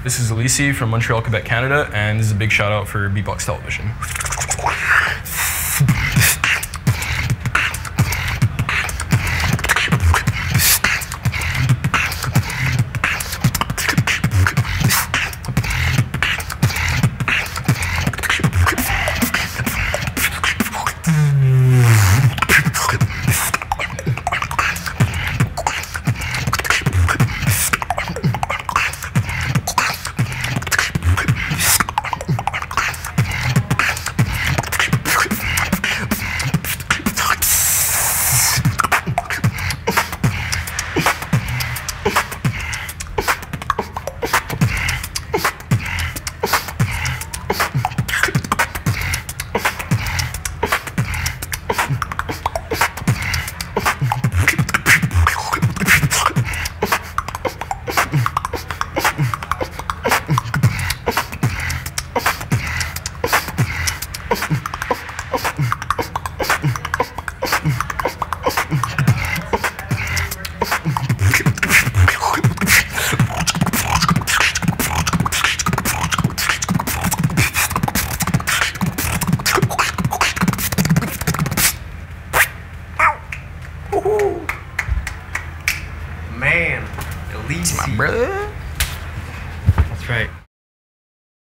This is Elise from Montreal, Quebec, Canada, and this is a big shout out for Beatbox Television. Man, Elise. My brother. That's right.